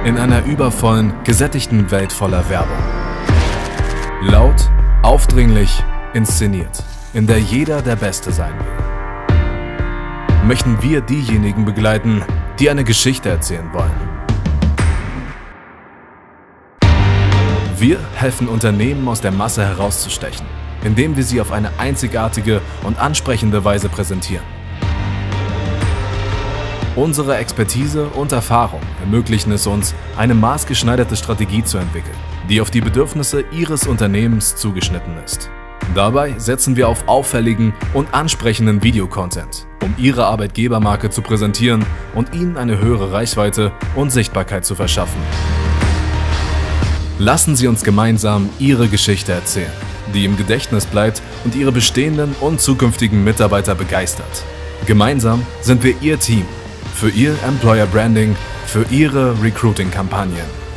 In einer übervollen, gesättigten Welt voller Werbung. Laut, aufdringlich, inszeniert, in der jeder der Beste sein will. Möchten wir diejenigen begleiten, die eine Geschichte erzählen wollen. Wir helfen Unternehmen aus der Masse herauszustechen, indem wir sie auf eine einzigartige und ansprechende Weise präsentieren. Unsere Expertise und Erfahrung ermöglichen es uns, eine maßgeschneiderte Strategie zu entwickeln, die auf die Bedürfnisse Ihres Unternehmens zugeschnitten ist. Dabei setzen wir auf auffälligen und ansprechenden Videocontent, um Ihre Arbeitgebermarke zu präsentieren und Ihnen eine höhere Reichweite und Sichtbarkeit zu verschaffen. Lassen Sie uns gemeinsam Ihre Geschichte erzählen, die im Gedächtnis bleibt und Ihre bestehenden und zukünftigen Mitarbeiter begeistert. Gemeinsam sind wir Ihr Team für Ihr Employer Branding, für Ihre Recruiting-Kampagnen.